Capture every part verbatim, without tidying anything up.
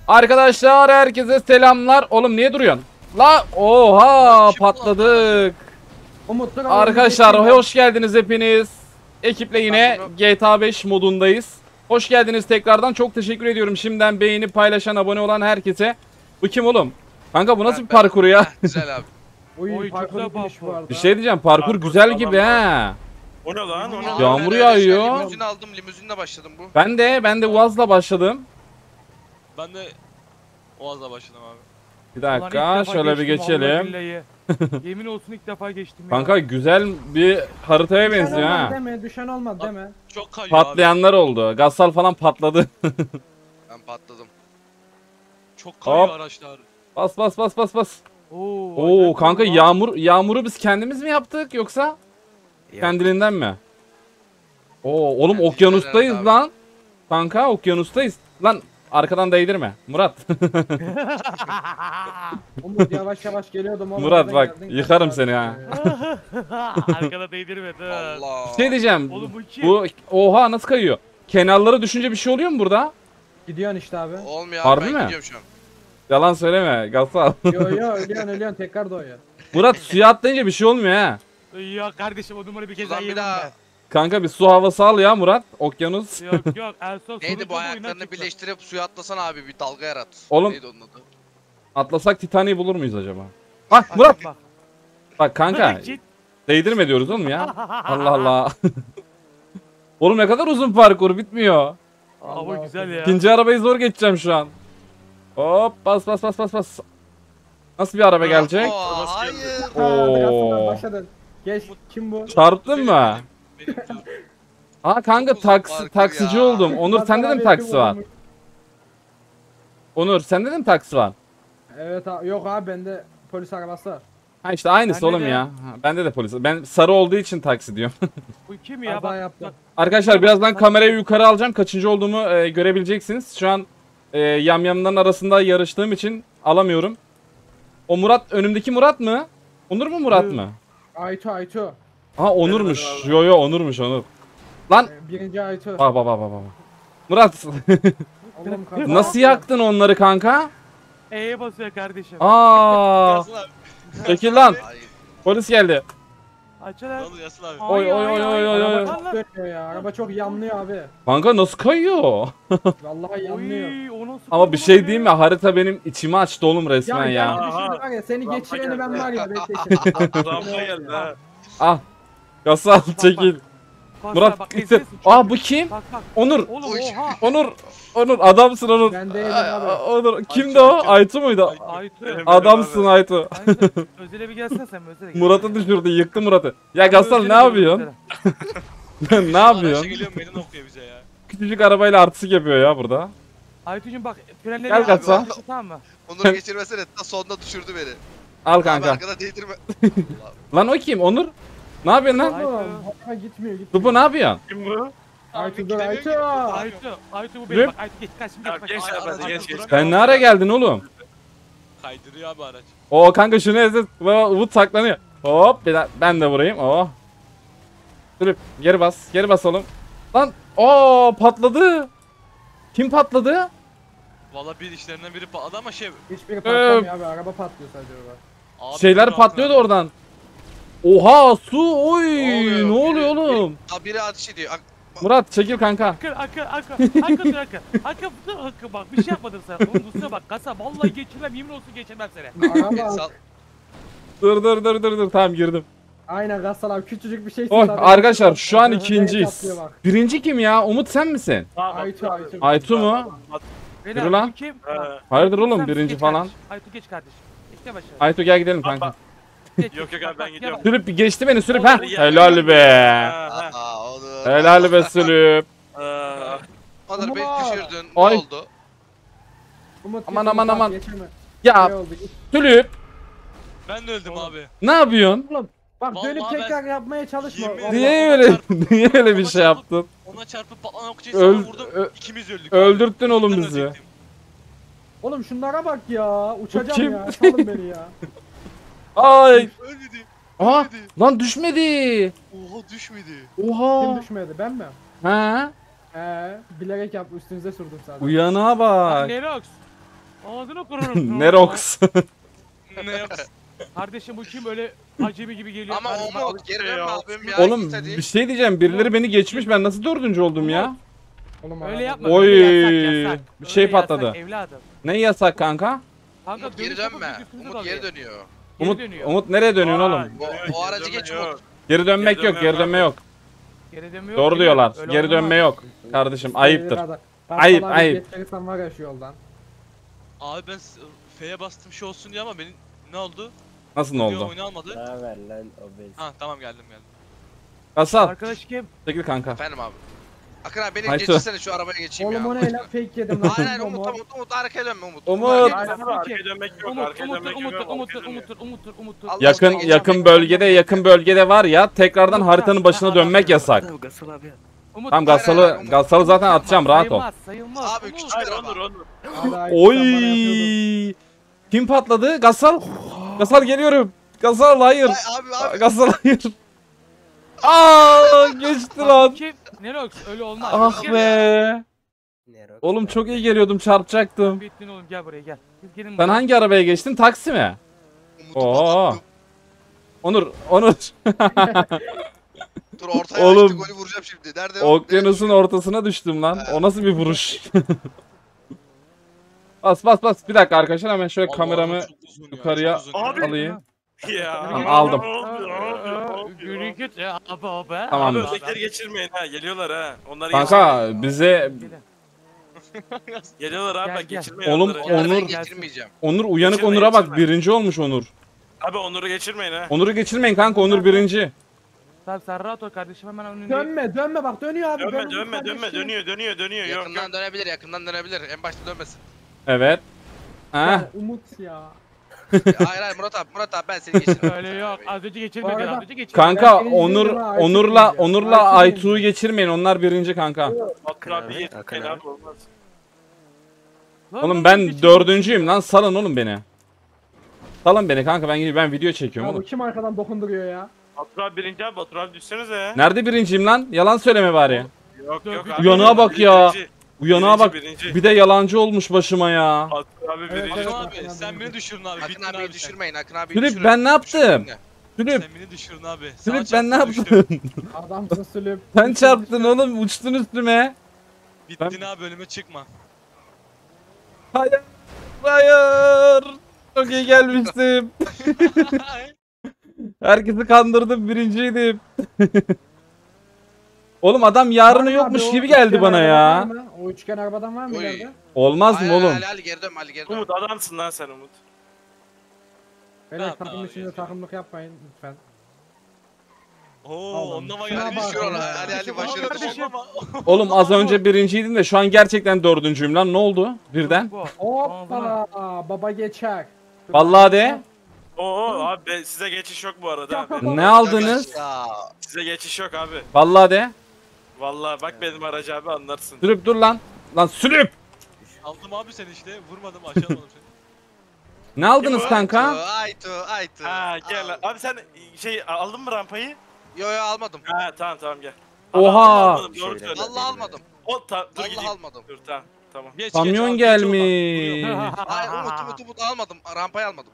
Arkadaşlar herkese selamlar. Oğlum niye duruyorsun? La oha patladık. Umutlu Arkadaşlar hoş geldiniz hepiniz. Ekiple yine G T A beş modundayız. Hoş geldiniz tekrardan. Çok teşekkür ediyorum şimdiden beğeni, paylaşan, abone olan herkese. Bu kim oğlum? Kanka bu nasıl bir parkur ya? Güzel abi. Oy, Oy, parkur güzel bitmiş bu arada. Bir şey diyeceğim, parkur Parkur güzel sağlam gibi var. ha. O ne lan? O ne Abi lan? Yağmur ben öyle yağıyor. şey, Limuzin aldım, limuzinle başladım bu. Ben de ben de Uaz'la başladım. Ben de Oğaz'la başladım abi. Bir Ulan ilk dakika defa şöyle bir geçtim, vallahi geçelim. billahi. Yemin olsun ilk defa geçtim ya. Kanka güzel bir haritaya Düşen benziyor olmadı ha. deme, düşen olmadı deme. Çok kayıyor abi. Patlayanlar oldu. Gassal falan patladı. Ben patladım. Çok kayıyor Hop. araçlar. Bas bas bas bas bas. Oo, Oo acayip kanka lan. yağmur yağmuru biz kendimiz mi yaptık yoksa kendiliğinden mi? Oo oğlum Kendiliğinden okyanustayız abi. lan. Kanka okyanustayız. Lan arkadan değdirme Murat. Umut yavaş yavaş geliyordum. oğlum, Murat nereden bak geldin? yıkarım seni ha. Arkada değdirme dur. Allah. Bir şey diyeceğim. Oğlum bu kim? Bu oha nasıl kayıyor? Kenarlara düşünce bir şey oluyor mu burada? Gidiyorsun işte abi. Olmuyor Harbi abi ben mi? gidiyorum şu an. Yalan söyleme Gassal. Yo yo ölüyorsun ölüyorsun tekrar doğuyor. Murat suya atlayınca bir şey olmuyor ha. Ya kardeşim o numarayı bir kez daha Ulan bir yedim daha. ben. Kanka bir su havası al ya Murat. Okyanus. Yok yok en son Neydi sonucu bu oyundan ayaklarını çıktı. birleştirip suya atlasan abi bir dalga yarat. Oğlum- Neydi onun adı? Atlasak Titanic'i bulur muyuz acaba? Ah Bak, Murat. bak. Bak kanka. Git. Değdirme diyoruz oğlum ya. Allah Allah. Oğlum ne kadar uzun parkur bitmiyor. Hava güzel ya. İkinci arabayı zor geçeceğim şu an. Hop bas bas bas bas bas. Nasıl bir araba gelecek? Oo, Nasıl hayır. Oo. Başladın. Geç kim bu? Çarptın mı? Benim diyorum. Aa kanka Uzun taksi parkur taksici ya. oldum. Onur sende de mi taksi var? Onur sende de mi taksi var? Evet abi yok abi bende polis arabası var. Ha işte aynısı Bende oğlum de. ya. Ha, bende de polis. Ben sarı olduğu için taksi diyorum. Bu kim ya Kaza bak. yaptım. bak. Arkadaşlar birazdan kamerayı yukarı alacağım. Kaçıncı olduğumu e, görebileceksiniz. Şu an e, yamyamların arasında yarıştığım için alamıyorum. O Murat önümdeki Murat mı? Onur mu Murat Evet. mı? Aytu Aytu. Ha Onur'muş. Yo yo Onur'muş Onur. Lan Ee, Birinci Aytu. bak bak bak bak. bak. Murat Oğlum, kaza nasıl yaptım. yaktın onları kanka? E'ye basıyor kardeşim. Aa, Yasın abi. çekil lan. Hayır. Polis geldi. Açın Ne lan. oldu Yasın abi? Oy, oy, oy, oy, oy, oy. Araba çok dönüyor ya. Araba çok yanlıyor abi. Kanka nasıl kayıyor? Vallahi yanlıyor. Oy, o nasıl Ama bir kurtulur şey ya? diyeyim mi? Harita benim içimi açtı oğlum resmen Ya, ya. ya. Düşün Aha. var ya seni Rampa geçireni ben geldi. var ya bekle şimdi. Rampa geldi ha. Ah. Gasal çekil. Bak, Murat bak, itir. ezilirsin Aa çünkü. bu kim? Bak bak. Onur. Oğlum Oy. oha. Onur. Onur adamsın Onur. Ben değilim Ay, abi. Onur. Kimdi o? Aytu muydu? Aytu. Benim- Adamsın Aytu. Aytu. Özel'e bir gelsene sen Özel'e gel. Murat'ı düşürdü, yıktı Murat'ı. Ya Gasal Özel'e ne gel, yapıyorsun? Özel'e. ne Araçla yapıyorsun? geliyor meydan okuyor bize ya. Küçücük arabayla artistik yapıyor ya burada. Aytucuğum bak frenleri Gel al, Gatsal. al, tamam mı? Onları geçirmesene ta sonunda düşürdü beni. Al Abi kanka. arkada değdirme. Lan o kim? Onur? Ne yapıyorsun lan? Aytu. Oğlum, ha, gitmiyor gitmiyor. Dubu ne yapıyorsun? Kim bu? Aytu dur Aytu. Aytu. Aytu bu benim Rüp. bak. Aytu geç kaç şimdi Ya geç. bak. geç Ay- abi, Aytu, geç, Aytu, geç. bırak. Sen ne ara geldin oğlum? Kaydırıyor abi araç. Oo kanka şunu ezet. Umut saklanıyor. Hop bir dakika, ben de vurayım. Oh. Dur geri bas. Geri bas oğlum. Lan o patladı. Kim patladı? Valla bir işlerinden biri patladı ama şey... Hiçbiri patlamıyor abi araba patlıyor sadece orada. Abi Şeyler dur patlıyordu abi. oradan. Oha su oy oluyor? ne oluyor Biri- oğlum? Ha biri ateş ediyor. Ak- Murat çekil kanka. Akın akın akın akın dur akın. Akın dur akın bak bir şey yapmadım sana. Oğlum kusura bak kasa vallahi geçirmem yemin olsun geçirmem seni. Araba Sal- Dur dur dur dur dur tamam girdim. aynen Gassal abi küçücük bir şey. Oh arkadaşlar şu an Patlıyor ikinciyiz. bak. Birinci kim ya? Umut sen misin? Aytu Aytu. Aytu mu? Beyler, Yürü lan. bu kim? He. Bak, Hayırdır Aytu, oğlum sen birinci geç falan. kardeşim. Aytu geç kardeşim. Geçte başarı. Aytu gel gidelim kanka. Geç, Yok, geç. yok abi, Bak, ben bak, gidiyorum. gel bak. Sülüp geçti beni Sülüp ha. Olur ya. Helal be. Ha, ha. Aa Onur. Helal be Sülüp. Aa, Onur beni Umut. düşürdün. Ne Ay. oldu? Umut Aman, git, aman, Umut, aman. geçirme. Ya Şey oldu, git. Sülüp Ben de öldüm abi. ne yapıyorsun? Oğlum bak Vallahi dönüp ben- tekrar yapmaya çalışma. Yemin Allah- Niye ona öyle çarpıp- niye öyle bir ona şey çarpıp- yaptın? Ona çarpıp patlanan okçayı Öl- sana vurdum. ö- İkimiz öldük. Öldürttün oğlum Ben bizi. ölecektim. Oğlum şunlara bak ya. Uçacağım kim? ya. Salın beni ya. Ay. Ölmedi. Aa Ölmedi. lan düşmedi. Oha düşmedi. Kim Oha. düşmedi ben mi? Ha? He, bilerek yaptım üstünüze sürdüm sadece. Uyana bak. Nerox. Ağzına kırarım. Nerox. Ne yok? Kardeşim bu kim öyle acemi gibi geliyor. Ama Kardeşim, Umut geri dönme abim ya. Oğlum git hadi. bir şey diyeceğim. Birileri beni geçmiş. Ben nasıl dördüncü oldum ya? Oğlum Öyle araba- yapma. Oy, öyle yasak, yasak. bir şey Öyle yasak, patladı. evladım. Ne yasak kanka? Kanka Umut geri dönüş yapıp dönme. üstümüze Umut dalıyor. geri dönüyor. Geri Umut dönüyor. Umut nereye dönüyorsun oğlum? O, o aracı geç Umut. Geri dönmek Geri yok. dönmüyor Geri dönme abi. yok. Geri dönme yok, Doğru değil mi? diyorlar. Öyle Geri olmaz. dönme yok. Kardeşim ayıptır. Gassal Ayıp, abi ayıp. geçersen var ya şu yoldan. Abi ben s- F'ye bastım şey olsun diye ama benim ne oldu? Nasıl ne Diyor, oldu? oyunu almadı. Ne ver lan obez. Ha tamam geldim geldim. Gasal. Arkadaş kim? Çekil kanka. Efendim abi. Akın abi beni Haydi. geçirsene şu arabaya geçeyim Oğlum ya. o ne lan fake yedim lan. Aynen Umut Umut Umut arkaya dönme Umut. Umut. Umut. Hayır, arkaya dönmek yok. Umut, Arkaya Umut'tur, dönmek yok. Umut'tur, Umut'tur, arkaya dönmek yok. Umut'tur, Umut'tur, Umut'tur. Allah Yakın aşkına geçin. yakın bölgede yakın bölgede var ya tekrardan haritanın başına dönmek yasak. Gasal abi. Umut, Tamam Hayır, hayır, Gasal'ı Umut. Gasal'ı zaten atacağım rahat ol. sayılmaz, sayılmaz. Abi, Umut. küçük- Hayır Onur Onur. Hadi, hadi, Oy! sen bana yapıyordun. Kim patladı? Gasal. Gasal geliyorum. Gasal hayır. Ay, abi abi. Gasal hayır. Aa geçti lan. Kim? Nerox öyle olmaz. Ah Gel. be. Nerox. Oğlum çok iyi geliyordum çarpacaktım. Bittin oğlum gel buraya gel. Siz gelin Sen buraya. hangi arabaya geçtin? Taksi mi? Umut'u Oo. patlattım. Onur, Onur. Dur ortaya Oğlum. açtı golü vuracağım şimdi. Nerede? Okyanusun ortasına düştüm lan. O nasıl bir vuruş? Bas bas bas. Bir dakika arkadaşlar hemen şöyle Allah kameramı Allah, çok uzun ya, yukarıya çok uzun ya. Abi. alayım. Ya. Tamam, aldım. Yürü git ya abi abi. Tamam. Abi ötekileri geçirmeyin ha. Geliyorlar ha. Onları Kanka geçirmeyin. bize Gelin. Geliyorlar abi Gel, bak gel. geçirmeyin Oğlum, onları. o- Ya ben Onur- geçirmeyeceğim. Onur uyanık Geçirme, Onur'a bak geçirme. birinci olmuş Onur. Abi Onur'u geçirmeyin ha. Onur'u geçirmeyin kanka Onur birinci. Tamam sen rahat ol kardeşim hemen önünde. Dönme dönme bak dönüyor abi. Dönme benim dönme dönme kardeşim. dönüyor dönüyor dönüyor. Yok yok. Yakından dönebilir yakından dönebilir. En başta dönmesin. Evet. Ha. Ya, Umut ya. Ya, hayır hayır Murat abi Murat abi ben seni geçiririm. Öyle yok az önce Bu geçirmedi arada- az önce geçirmedi. Kanka Ben birinci Onur değilim ha, Aytu Onur'la birinci. Onur'la Aytu Aytu'yu birinci. geçirmeyin. Onlar birinci kanka. Batur abi abi, geçirmeyin Hakan abi abi. olmaz. Lan, Oğlum lan, ben geçirmedi. dördüncüyüm lan. Salın oğlum beni. Salın beni kanka ben ben video çekiyorum Ya bu oğlum. kim arkadan dokunduruyor ya? Batur abi birinci abi Batur abi düşsenize ya. Nerede birinciyim lan? Yalan söyleme bari. Yok yok Dur, abi. Uyanığa bak ya. Birinci, Uyanığa bak. birinci. Bir de yalancı olmuş başıma ya. Batur abi Evet, birinci. evet. Akın Akın abi abi sen birinci. beni düşürün abi. Akın Bittin abiyi abi sen. düşürmeyin Akın abiyi Fülüp, düşürün. ben ne yaptım? Düşürün de. Fülüp, Sen beni düşürün abi. Sağa Fülüp ben ne çarptın, düştüm. yaptım? Adamsın sülüp. Sen çarptın oğlum uçtun üstüme. Bittin abi önüme çıkma. Hayır. Hayır. Çok iyi gelmiştim. Herkesi kandırdım birinciydim. Oğlum adam yarını Var mı yokmuş abi, o gibi geldi üçgen bana arabadan var ya. mı? O üçgen arabadan var mı Oy. ileride? Olmaz mı Hayır, oğlum? Ali Ali geri dön Ali geri dön. Umut adamsın lan sen Umut. Beyler Tamam, takım tamam, içinde geçelim. takımlık yapmayın lütfen. Oo Allah'ım. onunla Şuna geldi. bak Düşür onu ya. Ali Ali başarı Başarı düşür. Oğlum az önce birinciydim de şu an gerçekten dördüncüyüm lan ne oldu birden? Bu. Hoppa baba geçer. Vallahi de. Oo abi be- size geçiş yok bu arada abi. Ne aldınız? Ya. Size geçiş yok abi. Vallahi de. Vallahi bak benim aracı abi anlarsın. Sülüp dur lan. Lan sülüp. Aldım abi seni işte. Vurmadım aşağı almadım seni. Ne aldınız Kim o? kanka? Aytu Aytu. Ha gel lan. Abi sen şey aldın mı rampayı? Yo yo almadım. Ha tamam tamam gel. Oha. Almadım, almadım, doğru Şöyle. söyle. Vallahi almadım. O ta dur Vallahi gideyim. almadım. Dur tamam tamam. Geç, Kamyon geç abi, geç oradan. gelmiş. Vuruyorum. Hayır Umut Umut Umut almadım. Rampayı almadım.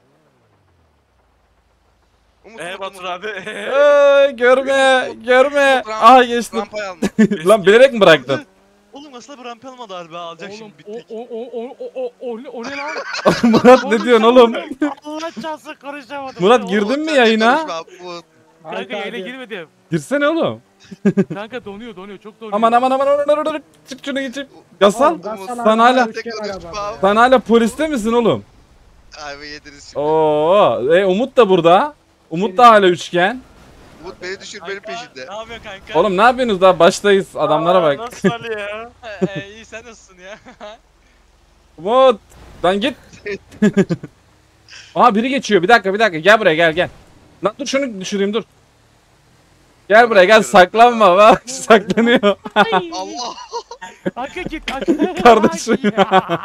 Umut Eee Umut Batur Umut. abi. Ee, görme görme. Aha geçtim. Rampayı almadım. Lan bilerek mi bıraktın? Oğlum aslında bir rampa almadı harbi alacak Oğlum şimdi o bittik. o o o o o o ne o ne lan? Murat ne diyorsun oğlum? Allah çarpsın konuşamadım. Murat Oğlum, girdin mi Umut, yayına? konuşma, Umut. Kanka yayına abi. girmedim. Girsene oğlum. Kanka donuyor donuyor çok donuyor. Aman aman aman aman aman aman. Çık şunu geçeyim. Gasal. Oğlum, Gasal Umut, abi, sen hala- üçgen araba. Sen hala poliste misin oğlum? Abi yediniz şimdi. Oo, e, Umut da burada. Umut da hala üçgen. Umut beni düşür benim Kanka, peşinde. Ne yapıyorsun kanka? Oğlum ne yapıyorsunuz daha baştayız adamlara Aa, bak. Nasıl Ali ya? Ee, iyi sen nasılsın ya? Umut lan git. Aha biri geçiyor bir dakika bir dakika gel buraya gel gel. Lan dur şunu düşüreyim dur. Gel buraya gel saklanma bak saklanıyor. Ay. Allah. Kanka git kanka. Kardeşim ya.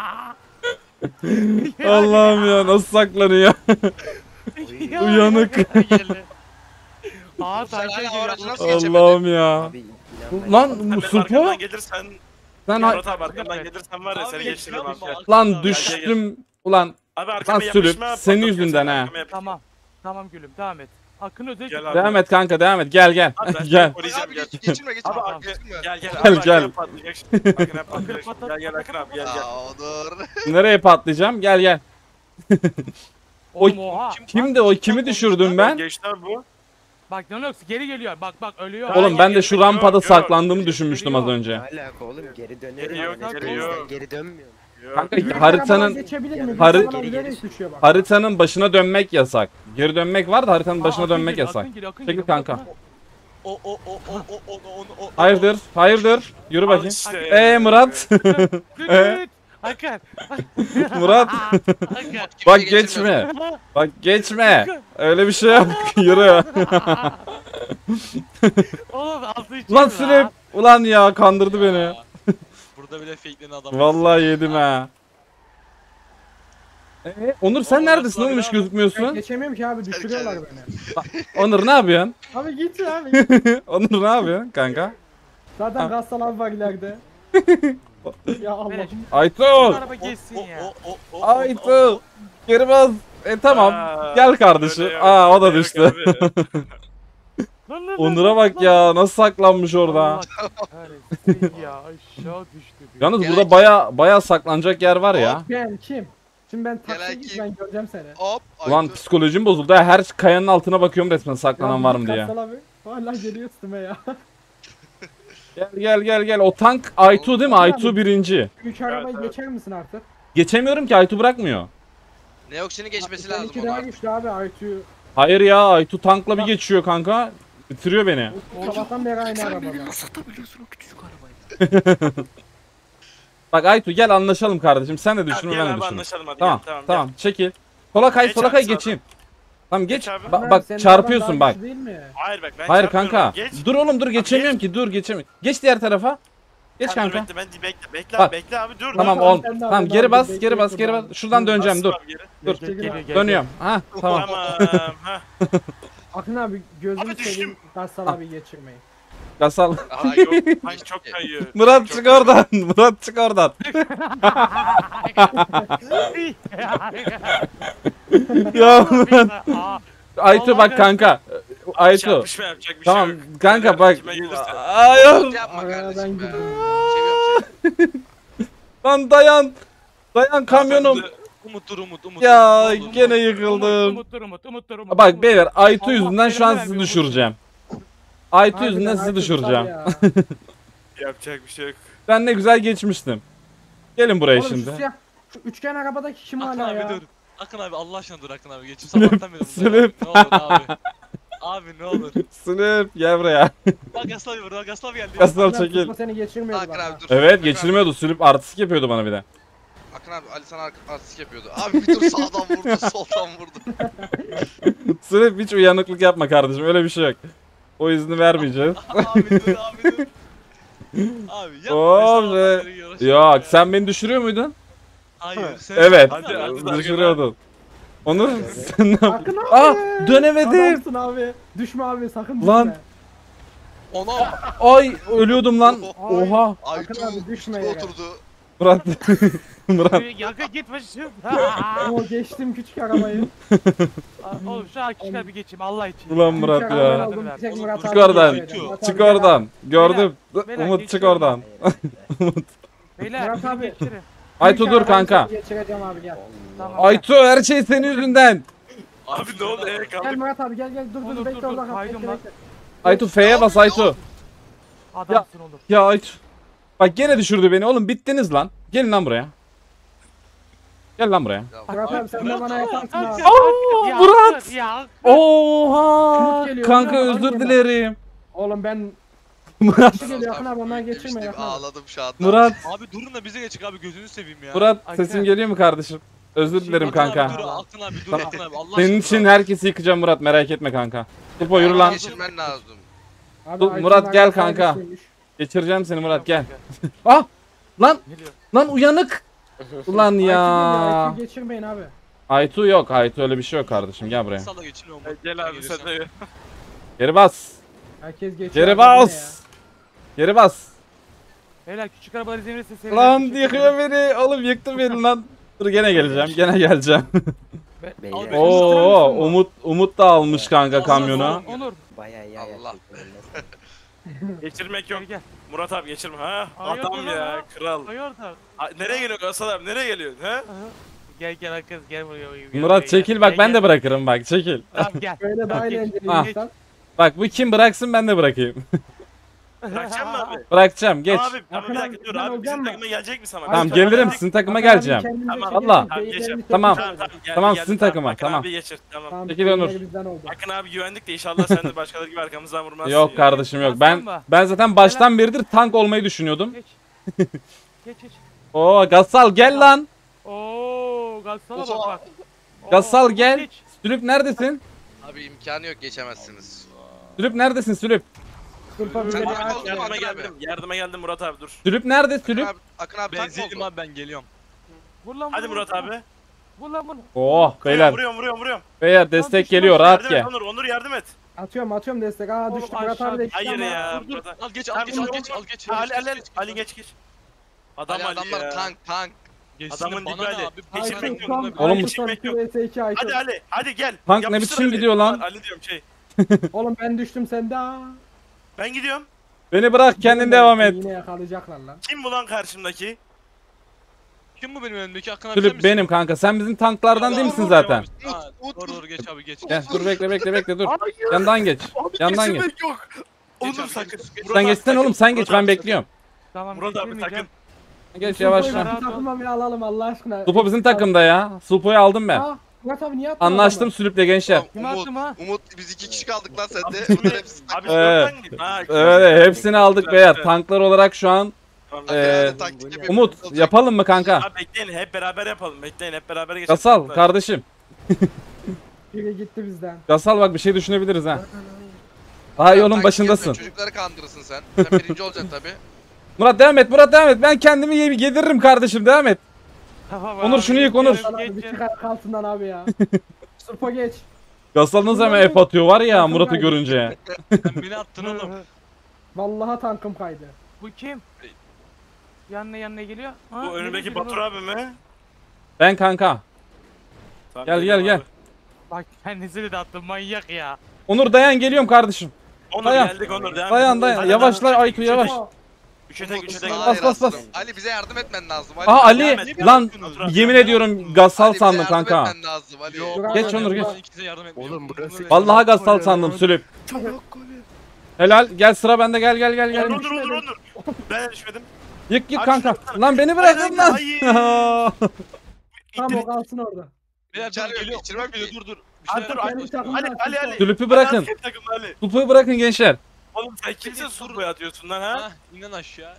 Allah'ım ya nasıl saklanıyor. Ya. Uyanık. Aa Sen tanka hala geliyor. aracı nasıl geçemedin? Allah'ım ya. Abi inanmayın. Lan Sen benim Supo arkamdan gelirsen. sen Murat abi arkamdan gelirsen var ya Abi seni geç geçiririm lan abi. ama. Gel. lan Abi, düştüm Ulan Abi arkama lan sülüp yapışma. senin patlatıyor yüzünden seni, ha. arkama yapışma. Tamam. Tamam gülüm devam et. Akın özel Gel çok- abi. Devam et kanka devam et. Gel gel. Abi ben gel. seni koruyacağım, Abi gel. geç, geçirme geçirme. Abi Abi, Akın, geçirme. gel gel. Gel, Abi, gel. Akın'a patlayacak şimdi. Akın'a patlayacak şimdi. patlat, Gel gel Akın abi gel gel. Aa dur. Nereye patlayacağım? Gel gel. Oğlum oha. Kimdi o? Kimi düşürdüm ben? Geçti abi bu. Bak Nanox geri geliyor. Bak bak ölüyor. Oğlum ben de şu Yok, rampada yok. saklandığımı düşünmüştüm az Ne önce. alaka oğlum geri dönüyorum. Geri yok, Ben geri Enes'ten yok. Geri dönmüyorum. Yok, Kanka, yok. Büyük haritanın- arabalar geçebilir mi? Hari- Büyük arabalar bilerek düşüyor bak. Haritanın başına dönmek yasak. Geri dönmek var da haritanın başına dönmek yasak. Çekil kanka. O o o o o o o o. Hayırdır? Hayırdır? Yürü Al bakayım. işte. Eee Murat? Lütfen. Hakan. Murat? Hakan. Bak Kimse geçirme. geçme. Bak geçme. Öyle bir şey yok. Yürü. Oğlum altı içi. Ulan sürüp. Ulan ya kandırdı beni. Burada bile fakelenen adam. Vallahi yedim ha. Ee, Onur sen Oğlum, neredesin Murat oğlum hiç abi. Ben gözükmüyorsun? geçemiyorum ki abi düşürüyorlar beni. Onur ne yapıyorsun? Abi git abi. Onur ne yapıyorsun kanka? Zaten Ha. Gassal abi var ileride. Ya Allah'ım. Aytu! Araba geçsin O ya. o o o. Aytu! Geri bas. E tamam. Aa, Gel kardeşim. öyle yok, Aa o da öyle yok düştü. abi. Lan, lan, lan, Onur'a bak lan. ya nasıl saklanmış orada. Allah kahretsin ya aşağı düştü. bir. Yalnız Gel burada kim? baya baya saklanacak yer var ya. Ben kim? Şimdi ben Gel taksiye git kim? ben göreceğim seni. Hop. Ulan Aytu. psikolojim bozuldu. ha. Her kayanın altına bakıyorum resmen saklanan Ya var mı bu diye. Gassal abi hala geliyor üstüme ya. Gel gel gel gel. O tank Aytu değil mi? Abi. Aytu birinci. Üç arabayı evet. geçer misin artık? Geçemiyorum ki Aytu bırakmıyor. Neoxin'i geçmesi lazım Seninki onun daha artık. güçlü abi Aytu'yu. Hayır ya Aytu tankla bir geçiyor kanka. Bitiriyor beni. Sabahtan beri aynı arabada. Bak Aytu gel anlaşalım kardeşim. Sen de düşünme Gel ben de abi düşünürüm. anlaşalım hadi Tamam gel tamam. tamam çekil. Sola kay Geç sola abi, kay sağdan. geçeyim. Tamam geç. Geç abi. Ba- Ömer, bak senin çarpıyorsun araban bak. daha güçlü Değil mi? Hayır bak ben Hayır çarpıyorum. kanka. Geç. Dur oğlum dur geçemiyorum ki dur geçemiyorum. Geç diğer tarafa. Geç Tamam, dur, kanka. Bekle ben bekle bekle Bak. abi bekle abi dur. Tamam dur. ol. sen de Tamam abi, geri abi, bas bekle, geri bas bekle geri abi. bas. Şuradan Bas döneceğim dur. abi geri. Dur. Gel, gel, gel, gel. Dönüyorum. Ha tamam. Tamam. ha. Akın abi gözünü Abi düştüm. seveyim Gassal abi geçirmeyin. Gasal. Aa, Çok, ay, çok kayıyor. Murat Çok çık oradan. Murat çık oradan. Ya Murat. Aa, Aytu bak kanka. Aytu. Çarpışma yapacak bir şey Tamam yok. kanka Eğer bak. kime gelirse. Hayır. Yapma Aradan kardeşim be. gidiyorum. Seviyorum seni. Lan dayan. Dayan kamyonum. Umut dur Umut Umut. Ya Umut, Umut. gene Umut, yıkıldım. Umut, dur, Umut, Umut, dur, Umut, Bak Umut. beyler Aytu Allah yüzünden şu an belanı sizi vermiyor, düşüreceğim. Aytu Harbiden yüzünden sizi Aytu düşüreceğim. var ya. Yapacak bir şey yok. Ben ne güzel geçmiştim. Gelin buraya Oğlum şu şimdi. siyah, şu üçgen arabadaki kim Akın hala abi ya? dur. Akın abi Allah aşkına dur Akın abi. Geçim sabahtan beri Sülüp. buradayım. Ne olur abi. Abi ne olur. Sınıf gel buraya. Bak Gasol abi burada Gasol geldi. Gasol Akın abi çekil. tutma seni geçirmiyordu Akın bak. abi ha. dur. Evet Akın geçirmiyordu. Sülüp artistik yapıyordu bana bir de. abi- Akın abi Ali sana ar- artistik yapıyordu. Abi bir dur sağdan vurdu soldan vurdu. Sülüp hiç uyanıklık yapma kardeşim. Öyle bir şey yok. O izni vermeyeceğiz. Abi dur abi dur. Abi yapma. Oğlum sabahtan be. beri uğraşıyorum Yok ya. sen beni düşürüyor muydun? Hayır. Sen Evet. Hadi, hadi, Düşürüyordun. Onur sen ne yap- Akın abi. Ah dönemedim. Adamsın abi. Düşme abi sakın düşme. Lan. Ona Ay ölüyordum lan. Oha. Aytu Akın abi düşme üstüne yere. oturdu. Murat. Murat. Yakın gitme şu. Oo geçtim küçük arabayı. Oğlum şu hakikaten bir geçeyim Allah için. Ulan Murat Küçük ya. arabayı aldım, bir tek Oğlum, Murat çık abi oradan. geçireceğim. Murat Çık abi gel oradan. Gördüm. Beyler, Umut çık geçiyorum. oradan. Beyler Murat bizi abi. geçirin. Aytu Küçük dur arabayı kanka. seni Geçireceğim abi gel. Tamam. Aytu her şey senin yüzünden. Abi ne oldu? Ee, Gel kaldık. Murat abi gel gel dur Dur, dur dur, bekle dur, orada kal. kaydım Bekle bak. bekle. Aytu F'ye bas Aytu. Adamsın oğlum. Ya Aytu. Bak gene düşürdü beni oğlum bittiniz lan. Gelin lan buraya. Gel lan buraya. Ya, Murat abi sen de bana yaparsın ha. Aa, Ya, Murat! Ya. Oha! Umut geliyor, Kanka Murat, özür Murat. dilerim. Oğlum ben Murat. Şu geliyor Akın abi ondan geçirme Demiştim, Akın abi. ağladım şu anda. Murat. Abi durun da bize geçik abi gözünü seveyim ya. Murat Akın. sesim geliyor mu kardeşim? Özür dilerim Akın abi kanka. dur Akın abi dur Tamam. Akın abi Allah Senin aşkına. için herkesi yıkacağım Murat merak etme kanka. Tupo yürü Abi lan. Geçirmen lazım. Abi, Dur, Aytu'nun Murat, gel arabası kanka. güçlüymüş. Geçireceğim seni Murat gel. Ah! Lan! Geliyor. Lan uyanık! Ulan Aytu geliyor, ya. Aytu'yu geçirmeyin abi. Aytu yok. Aytu öyle bir şey yok kardeşim. Gel buraya. Salla geçin Umut. Gel abi sen de. Geri bas. Herkes geçiyor. Geri abi, bu ne ya? bas. Geri bas. Beyler küçük arabaları izin verirse sevinirim. Lan Teşekkür yıkıyor ederim. beni. Oğlum yıktı beni lan. Dur gene geleceğim. Gene geleceğim. Beyler. Oo Umut Umut da almış kanka Allah kamyonu. Allah. Onur. Bayağı iyi ayak Allah. çekiyorlar. Geçirmek yok. Gel gel. Murat abi geçirme ha. Hayırdır Adam lan ya ha? kral. Hayırdır? A- Nereye geliyorsun Aslan abi nereye geliyorsun ha? Aha. Gel gel Hakkı gel buraya. gel Murat buraya, çekil gel, bak gel, ben de gel. bırakırım bak çekil. Tamam gel. Böyle daha eğlenceli Ah. insan. Bak bu kim bıraksın ben de bırakayım. Bırakacak mı abi? Bırakacağım geç. Abi ama bir dakika dur Ben abi olacağım bizim mı? takıma gelecek mi sana? Tamam Bizim gelirim takıma sizin takıma Hakan abi geleceğim. kendinize Tamam, çekin, valla. Tamam, beyinlerinizi geçelim. çekin. Tamam. Tamam tamam geldi, Tamam, geldi, sizin takıma, Hakan tamam. abi geçir tamam. Tamam, Çekil Onur. beyinleri bizden oldu. Akın abi güvendik de inşallah sen de başkaları gibi arkamızdan vurmazsın. Yok ya. kardeşim yok. Ben Aslan mı? ben zaten baştan beridir tank olmayı düşünüyordum. Geç. Geç geç. Oo Gassal gel lan. Oo, Gassala bak Oha. bak. Oo, Gassal Umut gel. geç. Sülüp neredesin? Abi imkanı yok geçemezsiniz. Sülüp neredesin Sülüp? Sırpa bize Sen bir bak- ayak. Oldu mu Yardıma Akın geldim. Yardıma geldim Murat abi dur. Sülüp nerede Akın Sülüp? abi, Akın abi tank mı Benzinim oldu? abi ben geliyorum. Vur lan vur. Hadi vur, Murat vur. abi. Vur lan vur. Oh beyler. Vuruyorum vuruyorum vuruyorum. Beyler destek düşman geliyor rahat Yardım et gel. Onur Onur yardım et. Atıyorum atıyorum destek. Aa Oğlum, düştü Murat aşağı abi de düştü. düştü Hayır ama. ya Dur dur. Murat abi. Al geç al Abi, geç al Murat- geç al geç. Ali Ali Ali Ali geç geç. Adam Ali Ali adamlar ya. tank tank. Geçsin Adamın de dibi bana ne Ali. abi? Ay, Geçirmek Geçirmek yok. tam zorunda Oğlum, Aykut geçirmek son yok. iki vs iki Aykut. Hadi Ali hadi gel. Tank ne Yapıştır biçim Ali. gidiyor lan? Ali diyorum şey. Oğlum ben düştüm sen de. aa. Ben gidiyorum. Beni bırak kendin devam et. Yine yakalayacaklar lan. Kim bu lan karşımdaki? Kim bu benim önümdeki Hakan abi sen Sülüp misin? benim kanka. Sen bizim tanklardan değil misin Vur, zaten? Ha, Doğru doğru geç abi geç. Gel dur bekle bekle bekle dur. Yandan geç. Yandan geç. Geçirmek yok. Geç Onur abi, sakın. geç, geç. Murat Sen abi geçsene sakın. oğlum sen geç Murat ben abi bekliyorum. Tamam. Murat abi geçirmeyeceğim. sakın. Geç Sulpo'yu yavaşla. bizim takıma bir alalım Allah aşkına. Supo bizim takımda ya. Supo'yu aldım ben. Aa, Murat abi niye attın Anlaştım adamı? Sülüp'le gençler. Kim Umut, attım ha? Umut biz iki kişi kaldık lan Abi sende. şimdi- Bunlar hepsi Abi tank. Evet. dörtten git. Ha, Evet hepsini aldık beyler. Tanklar olarak şu an Tamam. Akın Ee, abi taktik yapıyor. Umut yapalım mı kanka? Abi bekleyin hep beraber yapalım. Bekleyin hep beraber geçelim. Gasal kardeşim. Biri gitti bizden. Gasal bak bir şey düşünebiliriz ha. Daha yolun Taktik başındasın. yapıyorsun, Çocukları kandırırsın sen. Sen birinci olacaksın tabi. Murat devam et Murat devam et. Ben kendimi ye- yediririm kardeşim devam et. Tamam Onur, abi, şunu yık, Onur. geçelim, Abi bir geçelim. çıkar altından abi ya. Sırpa geç. Gasal nasıl hemen F atıyor var ya Takım Murat'ı kaydı. görünce. Sen beni attın oğlum. Vallahi tankım kaydı. Bu kim? Yanına yanına geliyor. Ha, Bu önündeki nereye Batur gidiyor? abi mi? Ben kanka. Tamam, Gel, geliyorum gel, abi. Bak kendisini de attım manyak ya. Onur dayan geliyorum kardeşim. Onur Dayan. geldik Onur devam. Dayan et. dayan. Hadi, Yavaşla hadi. Aytu yavaş. Aa, Üçe tek üçe tek. Daha Bas, yer bas, bas. hazırım. Ali bize yardım etmen lazım. Ali. Aha Ali Gelmedi. lan Otur abi. yemin ediyorum Gasal Ali, bize sandım yardım kanka. etmen lazım Ali. Yok. Dur abi, Geç Onur, geç. Ben ikinize yardım etmiyorum. Oğlum burası- Bunu- Vallahi Gasal sandım Sülüp. Helal gel sıra bende gel gel gel gel. Onur Onur Onur Onur. Ben de düşmedim. Yık yık Abi kanka. şunu- Lan beni bırakın lan. Hayır. Tamam o kalsın orada. Beyler dur Çağırıyor, geliyor. geçirmem Dur geliyor ki. dur dur. Bir Abi şeyler dur yap. Kendi Ali takımdan Ali Ali. Ali. Sülüp'ü Ali, bırakın. Ali, takım Ali. Supo'yu bırakın gençler. Oğlum sen kimsin surboya atıyorsun lan ha? Ha, inen aşağı.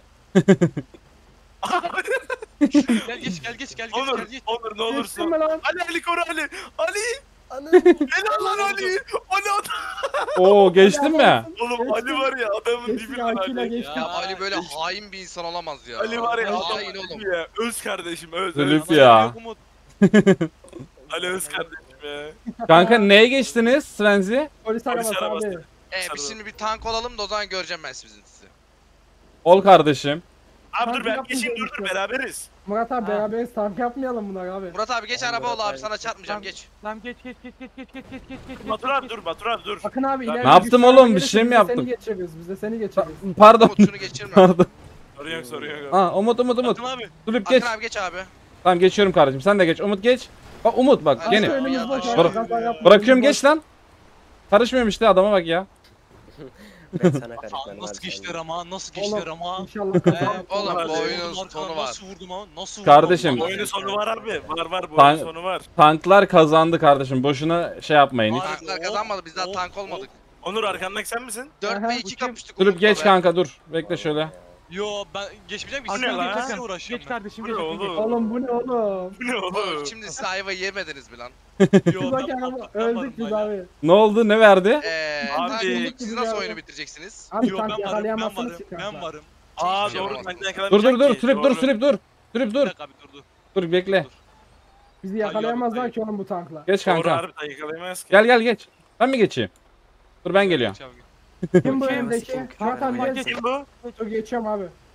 Gel geç gel geç gel geç Onur, gel geç. Onur ne Geçtin olursun. mi lan? Ali Ali koru Ali. Ali. Ananı. Helal lan Ali. Ali adam. Oo geçtin mi? Oğlum Geçtim. Ali var ya adamın Geçti dibinden Aytu'yla Ali. geçti. Ya Ali böyle hain bir insan olamaz ya. Ali var ya Hain adam oğlum. gibi ya. Öz kardeşim öz. Sülüp öz. ya. Yok Umut. Ali öz kardeşim ya. Kanka neye geçtiniz Svenzi? Polis Polis arabası arabası. abi. E biz şimdi bir tank olalım da o zaman göreceğim ben sizin sizi. Ol kardeşim. Abi dur Tank ben yapmayacağız geçeyim dur dur işte. beraberiz. Murat abi Ha. beraberiz tank yapmayalım bunlar abi. Murat abi geç Tamam, araba ol Murat abi abi. sana çarpmayacağım Tamam. geç. Tamam geç geç geç geç geç geç geç geç geç. Batur abi dur Batur abi dur. Bakın abi ileride Ne yaptım güçlü oğlum? araba Bir gelirse şey mi biz de yaptım? Seni geçiririz biz de seni geçiririz. Pardon. Umut şunu geçirme. Pardon. Sorun yok sorun yok. Ha Umut Umut Umut. Batur abi. Sülüp geç. Akın abi geç abi. Tamam geçiyorum kardeşim. Sen de geç. Umut geç. Bak Umut bak Hadi gene. ya. Önümüz boş abi, Bırak- kaza yapmayalım. Bırakıyorum geç lan. Karışmıyorum işte adama bak ya. Ben sana Aa, karışmadım abi. nasıl sen geçtiler de. ama nasıl Oğlum, geçtiler ama. İnşallah kaza. Ee, Oğlum, bu oyunun vurdum arkana, sonu var. Nasıl vurdum ama? Nasıl vurdum? Kardeşim. ama? Oyunun sonu var abi. Var var bu Tank- oyunun sonu var. Tanklar kazandı kardeşim. Boşuna şey yapmayın hiç. Abi, Tanklar o- kazanmadı biz daha o- tank olmadık. Onur arkandaki sen misin? dört Aha, ve bu iki kim? kapıştık Sülüp Umut'la geç be. kanka dur. Bekle şöyle. Yo ben geçmeyeceğim ki. Bu ne Sizinle lan? geçmeye Geç uğraşıyorum ben. kardeşim Bu geç. ne geç, geç. oğlum? Oğlum bu ne oğlum? Bu ne oğlum? Şimdi siz ayva yemediniz mi lan? Yo, Bak ben ya patlık yaparım öldük biz hala. abi. Ne oldu? Ne verdi? Eee Abi, tank olduk siz nasıl oyunu bitireceksiniz? Abi Yo ben tank varım ben yakalayamazsınız varım ki ben kanka. varım. Aa Hiçbir şey doğru yapamaz. tanktan Dur dur dur. yakalamayacak ki, Sülüp dur doğru. Sülüp dur. Sülüp Bir dur. dakika abi dur dur. Dur bekle. Dur. Bizi yakalayamazlar ki oğlum bu tankla. Geç Doğru kanka. harbiden yakalayamayız ki. Gel gel geç. Ben mi geçeyim? Dur ben geliyorum. Geç abi. Kim bu Kim? öndeki? Kim? Murat abi Kim? gel. Kim bu? Dur geçiyorum abi.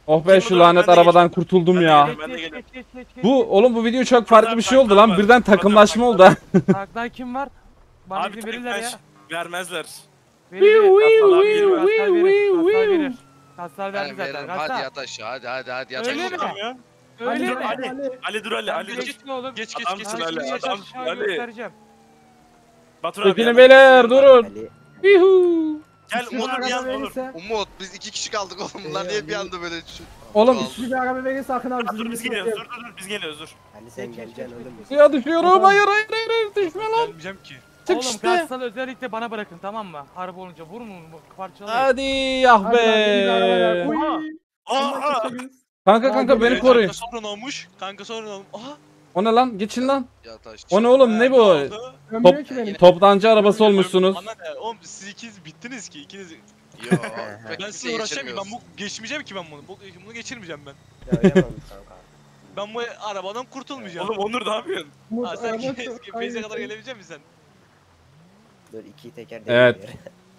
Oh be şu lanet arabadan kurtuldum ya. Geç Ben de geç geliyorum. geç geç geç. Bu oğlum bu video çok farklı bir şey oldu Taklar lan. var. Birden takımlaşma oldu ha. Taktan kim var? Bana Abi izin verirler ya. taklar vermezler. Verir verir. Kasal abi Verir, geliyor. Kasal verir. Kasal verir. Kasal verdi Ben zaten. veririm. Hadi Kasal. yat aşağı. Hadi hadi hadi yat Öyle aşağı. mi? Ya. Öyle mi? Ali, Ali, Ali dur Ali, Ali dur. Geç oğlum. Geç geç geç Adamsın geç. Ali, geç, geç. adamsın Aşağı Ali. göstereceğim. Batur abi. Çekilin yanına- beyler durun. Ali. Yuhu. Gel Üçlü bir Onur bir araba yan Onur. verirse. Umut biz iki kişi kaldık oğlum. Bunlar Ee, niye bir Ali- anda böyle şu... Oğlum Aldı. Üçlü bir araba verirse Akın abi Dur biz bizi geliyoruz. bekliyor. Dur dur dur biz geliyoruz dur. Ali sen Geç, geç, geleceksin geç, oğlum. ya düşüyorum. Hayır hayır hayır hayır düşme lan. Gelmeyeceğim ki. Çık Oğlum işte. Kasal'ı özellikle bana bırakın tamam mı? Harbi olunca vurun onu parçalayın. Hadi ah Hadi lan, yeni bir araba ver. be. Uy. Aa! Kanka kanka beni Evet, koru. Kanka sorun olmuş. Kanka sorun olmuş. Aha. O ne lan? Geçin lan. Yat aşağı. O ne oğlum ne bu? oldu? Ömrüyor ki beni. Toptancı arabası olmuşsunuz. Bana ne? Oğlum siz ikiniz bittiniz ki ikiniz. Yo. pek Ben bir size şey uğraşamayayım. Ben geçirmiyoruz. bu geçmeyeceğim ki ben bunu. Bu, bunu geçirmeyeceğim ben. Ya yapamam kanka. Ben bu arabadan kurtulmayacağım. Oğlum Onur ne yapıyorsun? Umut Ha, sen araba G çok- P S'e Ay, kadar gelebilecek misin sen? Dur iki teker Evet. değmiyor.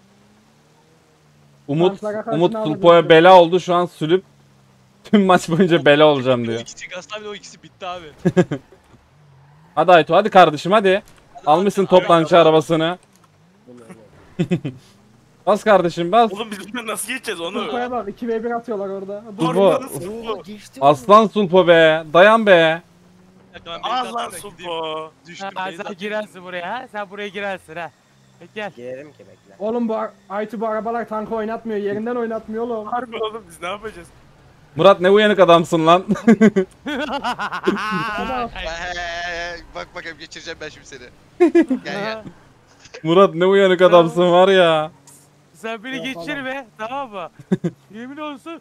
Umut Tanklara karşı Umut ne Tulpo'ya yapacağız? bela oldu şu an sülüp tüm maç boyunca bela olacağım O diyor. ikisi Gaston o ikisi bitti abi. Hadi Aytu hadi kardeşim hadi. Almışsın Abi, toptancı abi. arabasını. Bunu öyle. Bas kardeşim bas. Oğlum biz bundan nasıl geçeceğiz Onur? Tulpo'ya bak iki ve bir atıyorlar orada. Tulpo. Tulpo nasıl Oo Tulpo? geçti. Aslan Sulpo be. Dayan be. Bir dakika, ben beni Al de lan atayım da gideyim. Sulpo. Düştüm. Ha, beni de sen atayım. girersin buraya ha. Sen buraya girersin ha. Peki gel. Girerim ki bekle. Oğlum bu ar- Aytu bu arabalar tankı oynatmıyor. Yerinden oynatmıyor oğlum. Harbi oğlum biz ne yapacağız? Murat ne uyanık adamsın lan. Ama Eee, bak bakayım geçireceğim ben şimdi seni. Gel gel. Murat ne uyanık adamsın var ya. Sen beni Yok, geçirme tamam mı? Yemin olsun.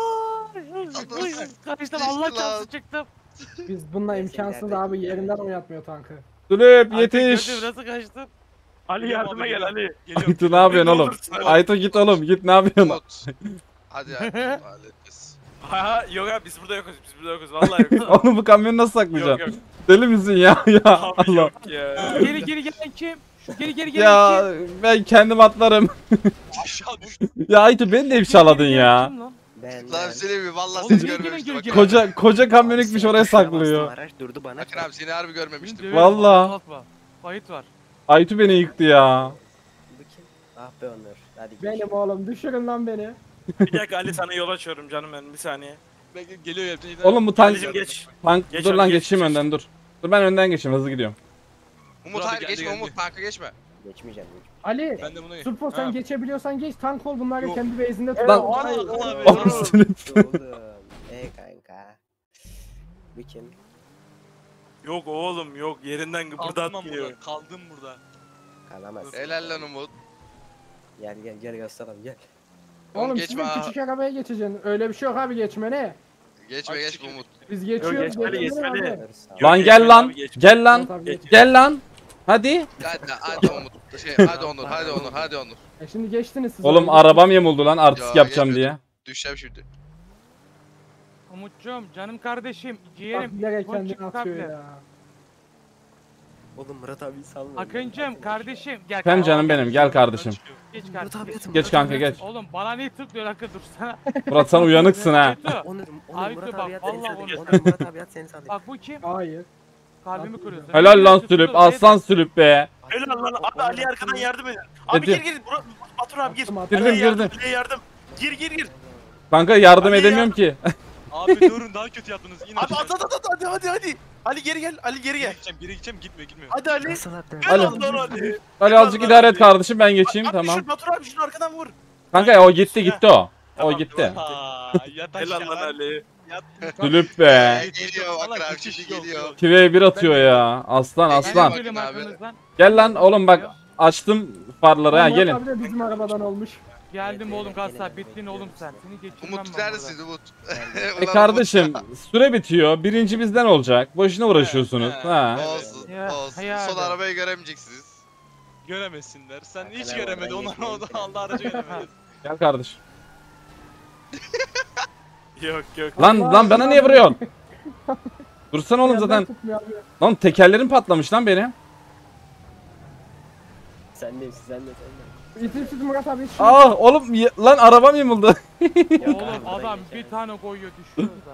Ay, Kaçtım Geçti Allah lan. çarpsın çıktım. biz bununla imkansız abi. Yerinden oynatmıyor tankı. Sülüp Artık yetiş. gördüm, nasıl kaçtım? Ali Geliyorum yardıma abi, gel geliyorum. Ali. Geliyorum. Aytu ne yapıyorsun oğlum? Aytu git oğlum git ne yapıyorsun? Umut. Hadi hadi. Halledeceğiz. Ha yok abi biz burada yokuz biz burada yokuz vallahi yokuz. Oğlum bu kamyonu nasıl Yok saklayacaksın? yok. Deli misin ya? Ya Abi Allah. yok ya. Geri geri gelen kim? Geri geri gelen Ya kim? ben kendim atlarım. Aşağı düştüm. Ya Aytu beni de ifşaladın ya. Kim lan? Ben Lan söyleyeyim mi? Vallahi Oğlum, seni gel, görmemiştim. gel, Akın gel. abi. Koca koca kamyonikmiş oraya saklıyor. Araç durdu bana. Akın abi seni harbi görmemiştim. Beni döverim, Vallahi. anlatma. Kayıt var. Aytu beni yıktı ya. Bu kim? Ah be Onur. Hadi geç. Benim oğlum düşürün lan beni. Bir dakika Ali sana yol açıyorum canım benim bir saniye. Ben geliyor ya. Oğlum bu tank, Ali'cim geç. tank Geç dur abi, lan geç, geçeyim geç. önden dur. Dur ben önden geçeyim hızlı gidiyorum. Umut Dur abi, hayır geldi, geçme geldi. Umut tankı geçme. Geçmeyeceğim. geçmeyeceğim. Ali. Ben de bunu Sulpo sen Ha. geçebiliyorsan geç. Tank ol bunları Yok. kendi base'inde tut. Lan- Ana Hakan abi. Oğlum Oğlum. Sülüp. Oğlum. Ey kanka. Bu kim? Yok oğlum yok yerinden Kaldım ben gıpırdatmıyor. burada. Kaldım burada. Kalamaz. Helal lan Umut. Gel gel gel göstereyim gel. Oğlum geçme sizin ha. küçük arabaya geçeceksin. Öyle bir şey yok abi geçme ne? Geçme Ay, geçme çekil. Umut. Biz geçiyoruz. geçme Ali, geçmeyin geçme Ali. abi. Dur, sağ ol. Yok, Lan geçme gel lan. abi, geçme. Gel lan. Yok abi, geç. Gel lan. Hadi. Hadi hadi Umut. Şey, hadi Onur hadi Onur hadi Onur. E şimdi geçtiniz siz. Oğlum orayı. arabam yamuldu lan artist Ya, yapacağım geçmedim. diye. Düşeceğim şimdi. Umutcuğum canım kardeşim Bak ciğerim. bilerek Ponçik kendini atıyor kalple. ya. Oğlum Murat abi salma. Akıncım kardeşim gel. Efendim canım benim gel kardeşim. Geç Murat abi kardeşim. yatın. Geç kanka geç. Oğlum bana ne tıklıyor Akın dursana. Murat sen uyanıksın ha. Kötü. Onur, Onur Abi Murat bak, abi yat seni vallahi salayım. Onur. Onur Murat abi yat seni salayım. Bak bu kim? Hayır. Kalbimi kırıyorsun. Helal lan Sülüp aslan Sülüp be. Helal lan abi Ali arkadan yardım edin. Abi Dedi. gir gir. Bura- Batur abi gir. Attım, attım. Girdim Ali'ye yardım, girdim. Ali'ye yardım. Gir gir gir. Kanka yardım Ali edemiyorum ki. Abi durun daha kötü yaptınız. İn Abi aşağı. at at at at, hadi hadi hadi. Ali geri gel. Ali geri Geri gel. gideceğim, geri gideceğim, gitmiyor, gitmiyor. Hadi Ali. Nasıl attın? Helal Ali. lan Ali. Hadi azıcık idare et kardeşim ben geçeyim Abi tamam. şu Batur abi şunu arkadan vur. Kanka o gitti gitti o. O Tamam, gitti. Aa, yat Helal aşağı lan lan. Ali. Yat. Sülüp be. Ee, geliyor Salak, Akın abi geçiş şimdi yok, geliyor. yok. Kiveye bir atıyor ya. Aslan Ben aslan. geliyorum. Bakın Bakın abi. arkanızdan. Gel lan oğlum bak açtım farları ha Murat gelin. abi de bizim arabadan olmuş. Geldim Evet, oğlum evet, Gassal gelelim, bittin oğlum sen. bekliyoruz. Seni geçirmem Umut ben neredesin burada. Umut? E Ulan kardeşim süre bitiyor. Birinci bizden olacak. Boşuna uğraşıyorsunuz. He, Ha. Umut. Evet. Olsun Ya, olsun. hayal Son ya. arabayı göremeyeceksiniz. Göremezsinler. Sen Hakan hiç abi göremedin. oradan Onlar geçmeyin oldu. falan. Allah aracı göremedi. Gel kardeşim. Yok yok. Lan lan bana niye vuruyorsun? Dursana oğlum Yandan zaten. tutmuyor abi. Lan tekerlerim patlamış lan benim. Sen de sen de sen de. İtim sütü Murat abi hiç. Ah oğlum y- lan arabam yamuldu. Oğlum adam bir tane koyuyor düşüyoruz da.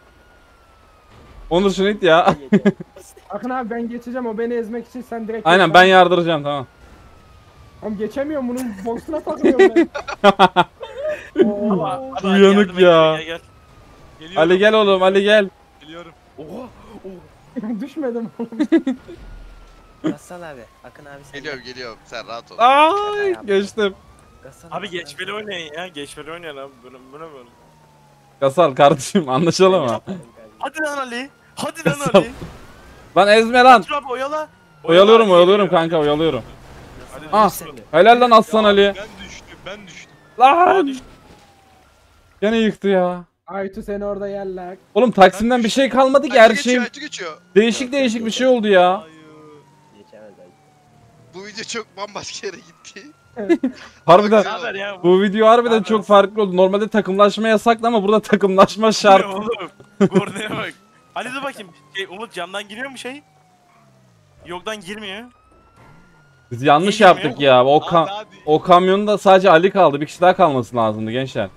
Onur şunu it ya. Akın abi ben geçeceğim, o beni ezmek için sen direkt Aynen geç ben abi. yardıracağım tamam. Oğlum geçemiyorum, bunun boksuna takılıyorum ben. Oo. Hadi, hadi, Uyanık yardıma ya. Gel, gel. Geliyorum. Ali gel oğlum Ali gel. Geliyorum. Düşmedim oğlum. Gassal abi. Akın abi sen. Geliyorum geliyorum sen rahat ol. Ay geçtim. Gassal Abi geçmeli oynayın ya. Geçmeli oynayın abi. Bunu bunu böyle. Kasal kardeşim anlaşalım ha. Hadi lan Ali. Hadi lan Kasap. Ali. Lan ezme lan. Dur abi oyala. Oyalıyorum Ali oyalıyorum geliyor. kanka oyalıyorum. Hadi Ah. dur. Helal lan Aslan Ali. Ben düştüm ben düştüm. Aa, Lan. düş- Gene yıktı ya. Aytu seni orada yerler. Oğlum Taksim'den bir şey kalmadı ki Aytu her geçiyor, şey. Aytu geçiyor. Değişik değişik bir şey oldu ya. Hayır. Geçemez abi. Bu video çok bambaşka yere gitti. Harbiden Ne haber ya? bu video harbiden Abi. çok farklı oldu. Normalde takımlaşma yasaklı ama burada takımlaşma Bu şart. ne oğlum? Kornaya bak. Ali dur bakayım. Şey, Umut camdan giriyor mu şey? Yoktan girmiyor. Biz yanlış Geliyor mu yaptık ya. O kam Hadi hadi. o kamyonda sadece Ali kaldı. Bir kişi daha kalması lazımdı gençler.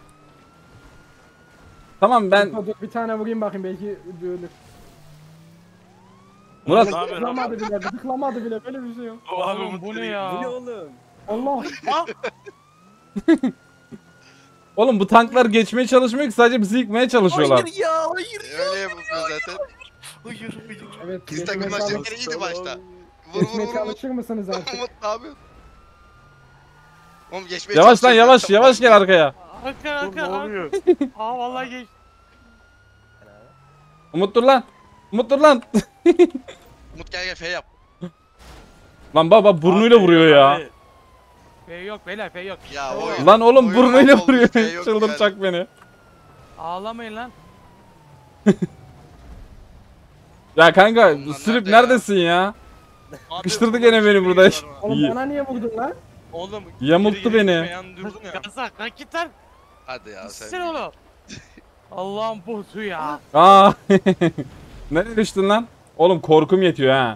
Tamam ben Dur, dur, bir tane vurayım bakayım, belki ölür. Murat Ne yapıyorsun abi? Tıklamadı bile, tıklamadı bile, böyle bir şey yok. O abi Oğlum Umut bu ne direkt- ya? Bu ne oğlum? Allah. oğlum bu tanklar geçmeye çalışmıyor ki sadece bizi yıkmaya çalışıyorlar. Hayır ya hayır. Öyle yapıyor zaten. Hayır hayır. Evet. Biz geçmeye takımlaştık çalış- yine iyiydi başta. Vur vur Geçmeye vur vur. çalışır mısınız artık? Umut ne yapıyorsun? Oğlum geçmeye Yavaş lan çalışıyoruz yavaş zaten. yavaş gel arkaya. Arka Oğlum ne arka arka. oluyor? Aa vallahi geç. Akın abi. Umut dur lan. Umut dur lan. Umut gel gel F yap. Lan baba burnuyla Abi, vuruyor ya. abi. F yok beyler F yok. Ya oyun. Lan oğlum oyun burnuyla olmuş, vuruyor. F yok Çıldıracak beni. Ağlamayın lan. Ya kanka Onlar sürüp nerede ya? neredesin ya? Abi, Sıkıştırdı ulan gene bir beni şey burada. var mı? Oğlum İyi. bana niye vurdun lan? Oğlum Yamulttu geri geri beni. gitmeyen durdun ya. Gaza kalk git lan. Hadi ya sen. Sen oğlum. Allah'ım botu ya. Aa. Nereye düştün lan? Oğlum korkum yetiyor ha.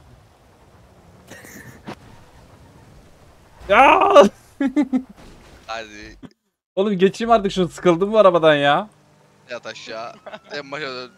Ya! Hadi Oğlum geçeyim artık şunu, sıkıldım bu arabadan ya. yat aşağı. En başa dön.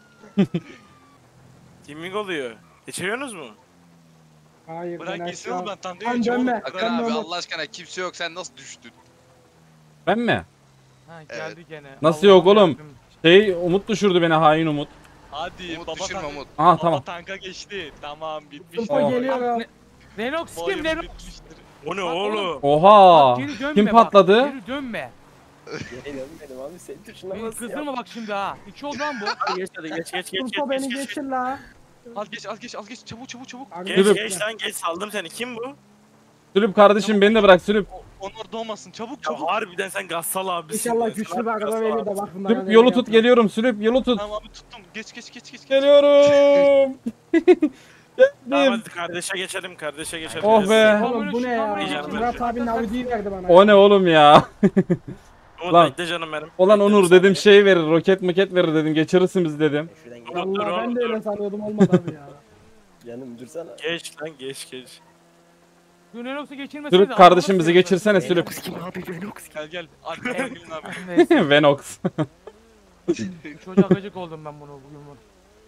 Teaming oluyor. Geçiriyorsunuz mu? Hayır. Bırak ben gitsin aşağı- oğlum ben tanrı Lan geçiyorum. dönme. Akın Ben abi de Allah aşkına kimse yok sen nasıl düştün? Ben mi? Ha geldi gene. Nasıl yok Allah'ım oğlum? yarabbim. Şey Umut düşürdü beni, hain Umut. Hadi Umut baba düşürme tanka. Umut. Aha Baba tamam. tanka geçti. Tamam bitmiş. Tumpa Oh. geliyor ya. Ne- Renault Bu kim oyun Renault? bitmiştir. O ne Bak oğlum? Oha! Bak, geri dönme Kim bak, patladı? Geri dönme. Geri dönmedim abi, senin tuşuna Beni bas ya. kızdırma bak şimdi ha. İki oldu lan bu. Geç hadi geç geç geç geç Tumpa beni geç geç. geçir la. Az geç az geç az geç çabuk çabuk çabuk. Abi, Geç Sürüp. geç lan geç saldım seni. Kim bu? Sürüp kardeşim beni de bırak sürüp. O- Onlar doğmasın çabuk Ya çabuk. harbiden sen gassal abisin. İnşallah ya. Sen güçlü bir harbi araba gassal verir de abisin. bak bunlara Sürüp neler yolu tut, yapıyor. geliyorum sürüp yolu tut. Tamam abi tuttum. Geç geç geç geç. geç. Geliyorum. Tamam Geldim. hadi kardeşe geçelim kardeşe geçelim. Oh be. Oğlum bu ne ya? Heyecanlı. Murat abinin Audi'yi verdi bana. O ne oğlum ya? Umut Lan. bekle canım benim. Olan Bekle Onur bir dedim saniye. şey verir, roket maket verir dedim, geçirirsin bizi dedim. Şuradan gel. Umut, dur Allah ben oğlum, de öyle dur. sanıyordum, olmadı abi ya. Canım dursana. Geç lan geç geç. Şu Renault'u geçirmeseydi. Sürüp kardeşim bizi arabası geçirsene yok. sürüp. kim abi, Venox kim? Gel gel. Arkadan gelin abi. Neyse. Venox. Çocuğa gıcık oldum ben bunu bugün. bunu.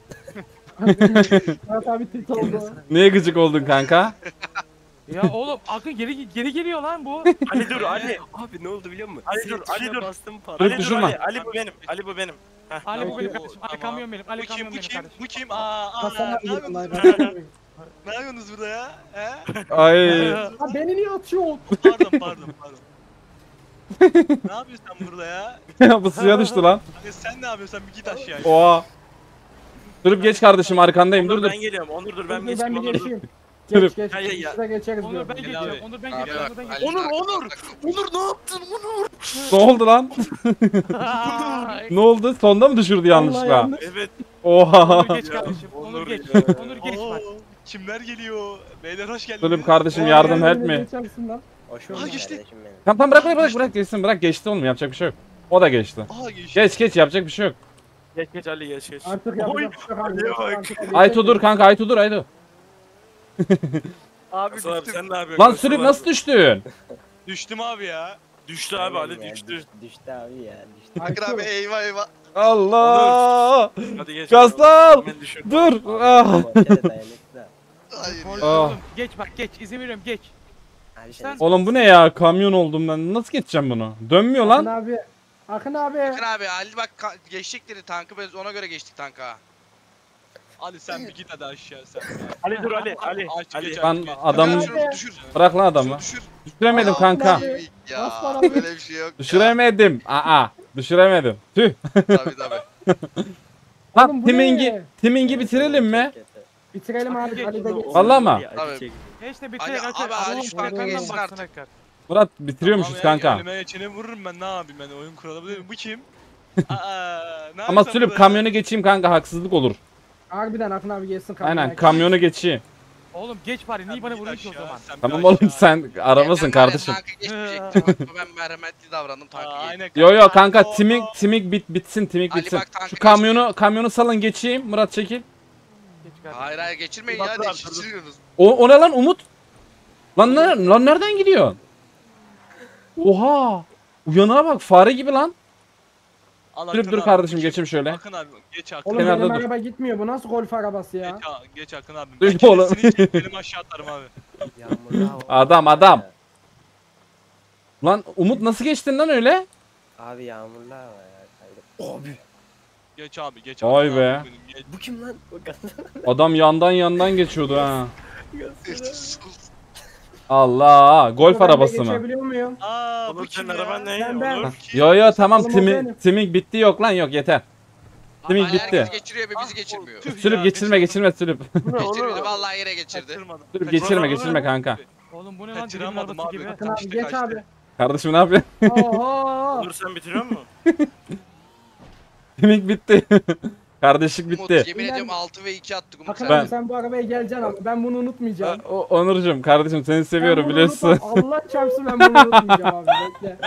Murat abi tilt oldu. Niye gıcık oldun kanka? Ya oğlum Akın geri geri geliyor lan bu. Ali dur Ali. Abi ne oldu biliyor musun? Ali dur, Ali Frene dur. bastım Dur, patladı. Ali dur düşürme. Ali. Ali bu benim. Ali bu benim. Heh, Ali bu tamam. benim kardeşim. Ali Tamam. kamyon benim. Bu Ali kim kamyon bu benim kim? kardeşim. Bu kim? Aa Hasan ana. Ne abi diyorum lan. yapıyorsunuz? Ne yapıyorsunuz burada ya? He? Ay. Ha beni niye atıyor? Pardon pardon pardon. Ne yapıyorsun sen burada ya? Bu suya düştü lan. Hani sen ne yapıyorsun? Sen bir git aşağıya. Oha. Sürüp geç kardeşim, arkandayım, dur Onur dur. ben geliyorum. Onur dur ben Ben, ben geçeyim. bir Onur dur. geçeyim. Sürüp. Geç geç. Ya, ya, ya. Şurada geçeriz Onur diyorum. ben Gel geçiyorum. abi. Onur ben Abi geçiyorum. bak, Onur ben Ali geçiyorum. Onur, bak, Onur! bak, bak. Onur ne yaptın Onur? Ne oldu lan? Ay, Ne oldu? Sonda mı düşürdü Vallahi yanlışlıkla? yanlış. Evet. Oha. Onur geç kardeşim. Onur Onur geç. ya. Onur geç bak. Oo, kimler geliyor? Beyler hoş geldiniz. Sürüp kardeşim Aa, yardım beni help me. geçersin lan. Hoş Aa, bulduk geçti. kardeşim benim. Tamam tamam bırak bırak bırak bırak geçsin, bırak geçti oğlum, yapacak bir şey yok. O da geçti. Aa geçti. Geç geç, yapacak bir şey yok. Geç geç Ali geç geç. Artık Oy. yapacak bir şey yok abi. Ali'ye bak. Artık Ali Aytu dur geçemiyor. kanka, Aytu dur Aytu. Abi sen ne yapıyorsun? Lan sürüp nasıl düştün? Düştüm abi ya. Düştü abi Ali Ya, düştü. düş- Düştü abi ya düştü. Akın abi eyvah eyvah. Allah! Hadi geç. Gasal! Hemen düşür. Dur! Ah! Portere dayanıklı da. Hayır Oğlum, ya. Ah. oğlum, geç bak geç izin veriyorum geç. Abi Sen- sen Oğlum bu ne ya? Kamyon oldum ben. Nasıl geçeceğim bunu? Dönmüyor Akın lan. abi. Akın abi. Akın abi Ali bak ka- geçtik dedi tankı biz ona göre geçtik tanka. Ali sen bir git hadi aşağı sen. Ali dur Ali Ali. Aç, Ali. geç, Ben geç. adamı Akın abi şunu düşür. bırak lan Şunu adamı. düşür. Düşüremedim Aa, kanka. abi. Ya Osman abi. böyle bir şey yok. ya. Düşüremedim. Aa, düşüremedim. Tüh. Tabii tabii. Lan Oğlum bu timingi, ne? timingi bitirelim mi? Bitirelim abi. Ali de geçsin. Vallahi mı? Tabii. Geç de Ali- bitirek Akın. abi, Ali Allah'ım şu tankı arkandan geçsin baksana artık. Akın. Murat bitiriyormuşuz Tamam ya, kanka. Önüme geçene vururum ben ne yapayım ben oyun kuralı bu değil mi? Bu kim? Aa, ne Ama yapsam sürüp burada? kamyonu geçeyim kanka, haksızlık olur. Harbiden Akın abi geçsin. kamyona. Aynen kamyonu geçeyim. Oğlum geç bari Sen niye bana bir vuruyorsun ki o aşağı, zaman? sen bir Tamam oğlum aşağı. sen arabasın Ben var ya, kardeşim. Tankı geçmeyecektim. Ben merhametli davrandım Aa, tankı geçti. aynen Yo yo kanka Oo. timing timing bit bitsin timing Ali bitsin. bak tankı Şu kamyonu kamyonu salın geçeyim. Murat çekil. Geç kardeşim. Hayır hayır geçirmeyin ya Bak, bak, geçiriyorsunuz. O, o ne lan Umut? Lan, ne, lan nereden gidiyorsun? Oha! Uyanığa bak fare gibi lan. Al Dur Akın dur abi, kardeşim geç. geçim şöyle. Akın abi geç Akın. Oğlum Kenarda benim dur. araba gitmiyor. Bu nasıl golf arabası ya? Geç, ha- geç Akın abi. Dur Ben oğlum. kendisini çek, benim aşağı atarım abi. Yağmurlu hava. Adam, adam. Lan Umut nasıl geçtin lan öyle? Abi yağmurlu hava ya. Abi. Geç abi geç. Vay Akın be. abi benim, geç. Bu kim lan? Bu Gasal. Adam yandan yandan geçiyordu ha. Gasal. Allah! Golf Oğlum ben de arabası mı? Geçebiliyor muyum? Aa bu Oğlum kim senin ya? araban ne? Ben- ben- Onur. Yo yo tamam Oğlum o timi, benim. timing bitti yok lan yok yeter. Timing Ama bitti. herkes geçiriyor ve bizi geçirmiyor. Tüh Sülüp ya, geçirme geç. geçirme sülüp. Geçirmedi vallahi yere geçirdi. Kaçırmadım. Sülüp Kaçırmadım. geçirme geçirme kanka. Oğlum bu ne lan? Delimin Kaçıramadım arabası abi. gibi. Akın abi İşte geç kaçtı. abi. Kardeşim ne yapıyorsun? Oho. Onur sen bitiriyor musun? Timing bitti. Kardeşlik bitti. Umut yemin ediyorum altı ve iki attık Umut. Akın sen. Ben- abi sen bu arabaya geleceksin ama ben bunu unutmayacağım. O, Onurcuğum kardeşim seni seviyorum Ben bunu biliyorsun. unutmam. Allah çarpsın ben bunu unutmayacağım abi bekle.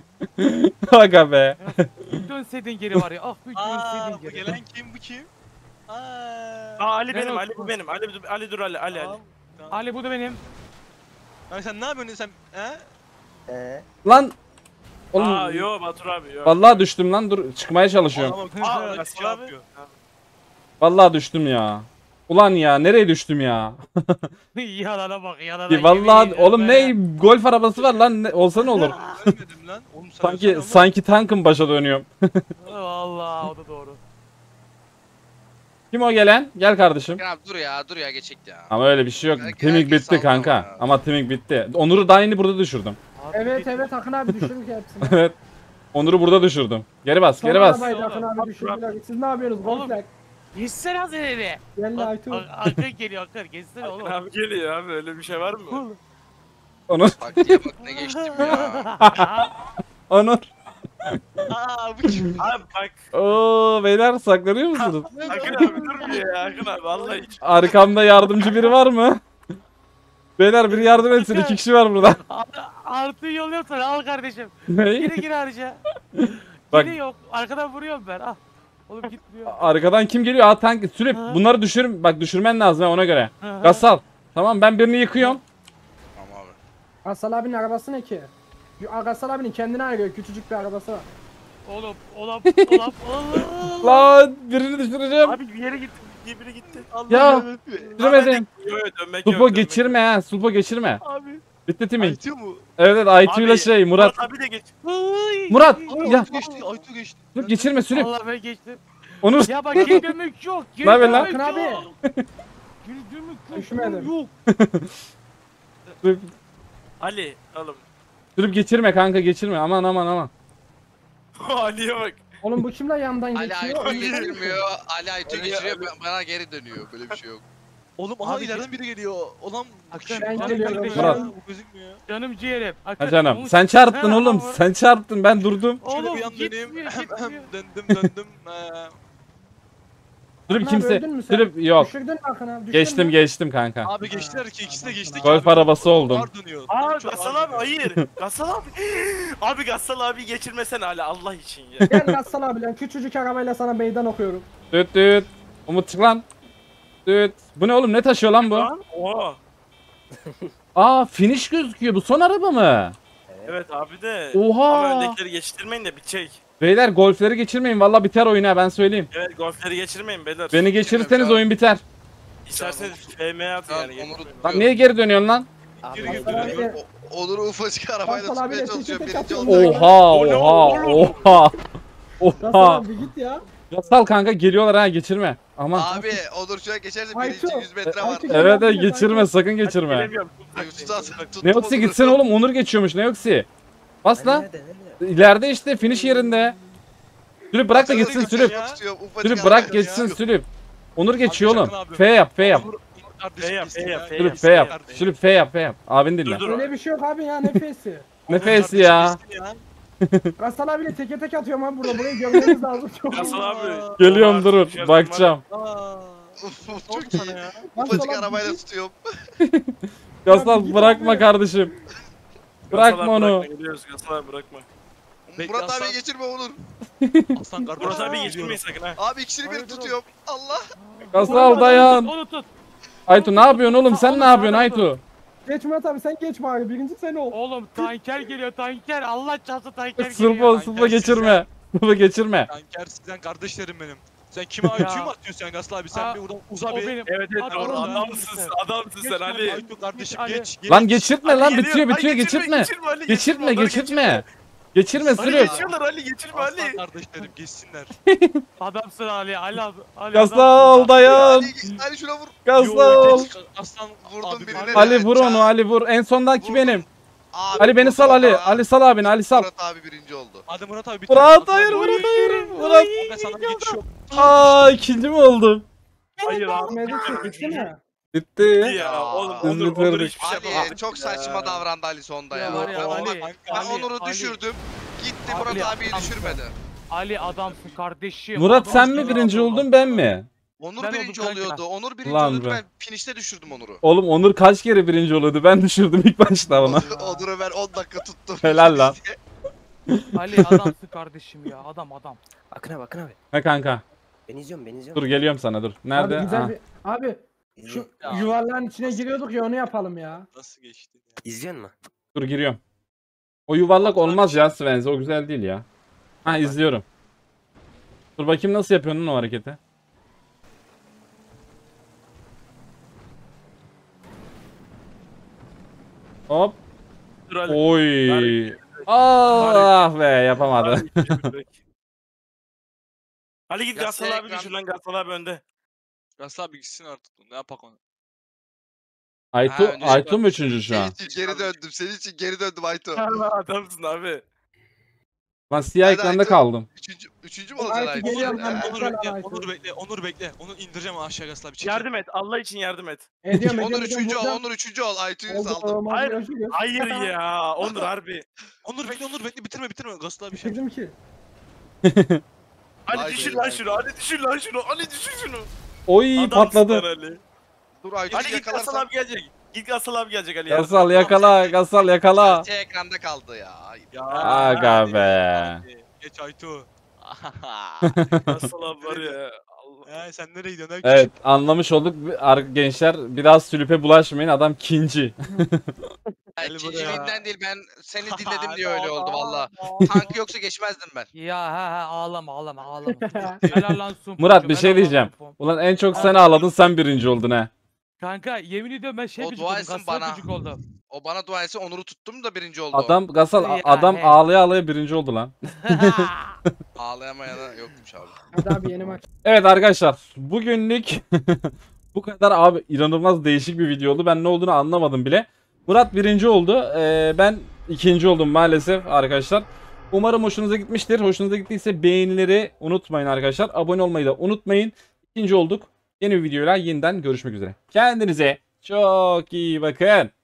Aga be. Bir dönseydin geri var ya. Ah bir Aa dönseydin bu geri. gelen kim bu kim? Aa. Aa Ali Ben benim, o- Ali bu benim. Ali, Ali dur Ali, Ali, Ali. Tamam, tamam. Ali bu da benim. Abi sen ne yapıyorsun sen? He? Ee, Lan. Oğlum. Aa yo Batur abi yo. Vallahi düştüm lan dur çıkmaya çalışıyorum. Adama Aa, Aa, Gasal şey abi. yapıyor. Vallahi düştüm ya. Ulan ya nereye düştüm ya? Yalana bak yalana. Bir Vallahi yemin oğlum ediyorum ne golf arabası var lan ne, olsa ne olur. Ölmedim lan. Oğlum sen Sanki ölsene oğlum. sanki tankın başa dönüyorum. ya. Vallahi o da doğru. Kim o gelen? Gel kardeşim. Akın abi dur ya dur ya geçecek ya. Ama öyle bir şey yok. Herkes- Timing herkes bitti sallama kanka. ya. Ama timing bitti. Onur'u daha yeni burada düşürdüm. Abi Evet geç- evet Akın abi düşürdük hepsini. Evet. Onur'u burada düşürdüm. Geri bas, Son geri bas. arabaydı Akın abi düşürdüler. Siz ne yapıyorsunuz? Oğlum. Golfler. Geçsene az ileri. Gel Aytu. Akın geliyor Akın. Geçsene Akın oğlum. abi geliyor abi öyle bir şey var mı? Onur, Bak diye bak ne geçtim ya. Onur. Aa bu kim? Abi bak. Oo beyler saklanıyor musunuz? Akın abi dur bir ya Akın abi vallahi hiç. Arkamda yardımcı biri var mı? Beyler biri yardım etsin. İki kişi var burada. Artı yolluyorum sana al kardeşim. Ne? Geri gir harca. Bak. Geri yok. Arkadan vuruyorum ben. Ah. Oğlum gitmiyor. Arkadan kim geliyor? Aa tank sürüp Ha. bunları düşür. Bak düşürmen lazım ha ona göre. Hı hı. Gasal. Tamam ben birini yıkıyorum. Tamam abi. Gasal abinin arabası ne ki? Gasal abinin kendine ayırıyor. Küçücük bir arabası var. Oğlum olap olap Allah. Lan birini düşüreceğim. Abi bir yere gitti. Bir biri gitti. Allah Ya düşüremedim. Yo yo dönmek yok. Sulpo dönmek geçirme ha. Sulpo geçirme. Abi. Bitti timing. Aytıyor mu? Evet evet Aytu ile Abi, şey Murat. Murat abi de geç. Murat Ay, ya Aytu geçti. Aytu geçti. dur geçirme sürüp. Allah ben geçtim. Onur Ya bak geri dönmek yok. Geri Ne haber lan? dönmek Akın abi. yok. Geri dönmek yok. Düşmedim. Yok. sürüp, Ali oğlum. sürüp geçirme kanka geçirme. Aman aman aman. Ali'ye bak. Oğlum bu kimle yandan Ali geçiyor? Aytu'yu geçirmiyor. Ali Aytu'yu Ali- geçiriyor bana geri dönüyor. Böyle bir şey yok. Oğlum aha Abi, ileriden biri geliyor. Ulan Akın, Ben canım geliyorum. kardeşim. Murat. bu gözükmüyor. Canım ciğerim. Akın, Ha canım Umut- sen çarptın Ha, oğlum. ama- Sen çarptın ben durdum. Şöyle Oğlum bir yan döneyim. gitmiyor gitmiyor. döndüm döndüm. Ee, Sürüp Akın abi kimse. öldün mü sen? Sürüp yok. Düşürdün mü Akın abi? Düştün Geçtim mü? geçtim kanka. abi geçtiler ki ikisi de geçti. Golf arabası oldum. Ağır dönüyor. Aa Çok Gasal ağır abi dönüyor. hayır. Gasal abi. Abi Gasal abi geçirmesene Ali Allah için ya. Gel Gasal abi lan. Küçücük arabayla sana meydan okuyorum. Düt düt. Umut çık lan. Düt. Bu ne oğlum ne taşıyor lan bu? Lan oha. Aa finish gözüküyor bu son araba mı? Evet abi de. Ama Oha. öndekileri geçirmeyin de bitecek. Beyler golfleri geçirmeyin. Valla biter oyun ha, ben söyleyeyim. Evet golfleri geçirmeyin beyler. Beni geçirirseniz abi. oyun biter. İsterseniz F M atın Şu an yani. Onur'u geçirmeyin. Lan niye geri dönüyorsun lan? Abi, Geri abi, götürüyor. O- Onur'u ufacık arabayla Hasan abiyle tutmaya çalışıyor. tek tek Birinci atıyor. oldu. Oha O ne oha oğlum? oha. Gasal Oha. abi bir git ya. Gasal kanka geliyorlar ha, geçirme. Aman. Abi Onur şu an geçerse Aytu. birinci yüz metre var. Aytu. Evet evet geçirme, sakın geçirme. Gelemiyorum. Tuttu tuttu. Neoxi gitsin oğlum, Onur geçiyormuş Neoxi. Bas lan. Nerede nerede? İleride işte, finish yerinde. Sülüp bırak da geçsin Sülüp. Sülüp bırak geçsin Sülüp. Onur geçiyor oğlum. F yap, F yap. F yap, F yap, F Sülüp yap. F yap. Sülüp F yap, F yap. Abin dinle. Dur, dur. Öyle bir şey yok abi ya nefesi. Nefes ya. Gasal abiyle teke tek atıyorum abi burada. Burayı görmeniz lazım. Çok Gasal abi. Geliyorum, durun. Dışarıdan Bakacağım. Çok iyi. Ufacık arabayla tutuyorum. Gasal bırakma kardeşim. Bırakma Gasal abi onu. Bırakma, geliyoruz Gasal abi bırakma. Murat abi geçirme Onur. Aslan kardeşim. Murat abi geçirmeyin sakın ha. Abi ikisini bir Hayır, dur. tutuyorum. Allah. Gasal dayan. Onu tut. Aytu ne yapıyorsun oğlum? Sen Oğlum, ne yapıyorsun sağdan Aytu? Geç Murat abi sen geç bari. Birinci sen ol. Oğlum tanker geliyor tanker. Allah çarpsın tanker Sırpa geliyor. sırpa geçirme. Sırpa geçirme. Tanker sizden kardeşlerim benim. Sen kime ayıcı mı atıyorsun sen Gaslı abi? Sen Aa, bir buradan uza O bir. benim. Evet evet Hadi doğru oğlum, adamsın sen adamsın Geç sen lan, Ali. Aytu kardeşim Ali. geç. geç. Lan geçirtme Ali lan, geliyor. bitiyor Ali bitiyor, geçirtme. Geçirme Ali Geçirme onları geçirtme. Geçirme Ali Sülüp. geçiyorlar Ali geçirme Aslan Ali. kardeşlerim geçsinler. Adamsın Ali. Ali abi. Ali Gasal adamsın. dayan. Ali, Ali şuna vur. Gasal. Aslan Vurdum abi birine. ben- Ali Evet, vur onu, çağır. Ali vur. En sondaki Vurdum. benim. Abi, Ali beni sal vurdum Ali. ya. Ali sal abini, Ali sal. Murat abi birinci oldu. Hadi Murat abi bitir. Murat Aslan- hayır, Murat hayır. Murat. Ben sana geçiş yok. Aa, ikinci mi oldum? Hayır abi. Ahmet'i bitti mi? Bitti. Ya oğlum Biz Onur Onur bitirdik. hiçbir şey Ali yapamadı. çok saçma davrandı Ali sonda ya. Ya var ya, Ben- Ali, ben Ali, Onur'u Ali. düşürdüm. Gitti Ali, Murat abiyi adamsın. düşürmedi. Ali adamsın kardeşim. Murat sen Adamsın mi birinci abi. oldun, ben mi? Onur Ben birinci oldum kanka. oluyordu. Onur birinci Lan oluyordu. be. Ben finişte düşürdüm Onur'u. Oğlum Onur kaç kere birinci oluyordu? Ben düşürdüm ilk başta onu. Onur'u ben on dakika tuttum. Helal lan. Ali adamsın kardeşim ya. Adam adam. Akın abi Akın abi. Ha kanka. Ben izliyorum ben izliyorum. Dur geliyorum sana, dur. Nerede? Abi güzel Ha. bir... Abi şu İzliyorum. yuvarlağın içine giriyorduk ya onu yapalım ya. Nasıl geçtin ya? İzliyor musun? Dur giriyorum. O yuvarlak olmaz ya Svens, o güzel değil ya. Ha, izliyorum. Dur bakayım nasıl yapıyorsun o hareketi. Hop. Dur Ali. Oy. Ah be, yapamadı. Ali git Gasal Gasal abi ekran. düşür lan Gasal abi önde. Gaslı abi gitsin artık. Ne yapak onu? Aytu, Ha, önce- Aytu mu üçüncü şu Senin an? için geri döndüm. Senin için geri döndüm Ayto. Adamsın abi. Ben siyah Hadi ekranda Aytu. kaldım. Üçüncü, üçüncü mü olacaksın Aytu Ayto? geliyorum sen? ben. Ha? Onur Güzel bekle, Aytu. Onur bekle, Onur bekle. Onu indireceğim aşağı Gaslı abi. Çekil. Yardım et Allah için yardım et. Ediyorum Onur ediyorum. üçüncü ol. ediyorum. Onur üçüncü ol. Aytu'yu Oldu, saldım. oldu, Hayır. görüşürüz. Hayır ya Onur harbi. Onur bekle, Onur bekle. Bitirme, bitirme. Gaslı abi şey. Dedim ki. Ali Hayır, düşür hayır, lan hayır. şunu Ali düşür lan şunu Ali düşür şunu. Oy, Adamsın patladı. lan Ali. Dur Ali Aytu'yu git Gasal yakalarsan. abi gelecek. Git Gasal abi gelecek Ali. Gasal yakala, Gasal yakala. Şey ekranda kaldı ya. Ya. Aga be. Geç Aytu. Gasal abi var ya. Allah. Ya sen nereye gidiyorsun? Evet, anlamış olduk Ar- gençler. Biraz sülüpe bulaşmayın, adam kinci. Ay, Gel buraya. Ciciliğinden değil ben seni dinledim diye öyle oldu valla. Tankı yoksa geçmezdim ben. Ya ha ha ağlama ağlama ağlama. Helal lan Sumpum. Murat bir şey helal lan diyeceğim. Sumpum. Ulan en çok sen ağladın, sen birinci oldun ha. Kanka yemin ediyorum ben şey O gıcık dua oldum. etsin Gasal bana. gıcık oldu. O bana dua etsin Onur'u tuttum da birinci oldu. Adam Gasal a- Ya, adam he. ağlaya ağlaya birinci oldu lan. Ağlayamayana yokmuş abi. Hadi abi yeni maç. Evet arkadaşlar, bugünlük bu kadar abi, inanılmaz değişik bir video oldu. Ben ne olduğunu anlamadım bile. Murat birinci oldu. Ee, ben ikinci oldum maalesef arkadaşlar. Umarım hoşunuza gitmiştir. Hoşunuza gittiyse beğenileri unutmayın arkadaşlar. Abone olmayı da unutmayın. İkinci olduk. Yeni bir videoyla yeniden görüşmek üzere. Kendinize çok iyi bakın.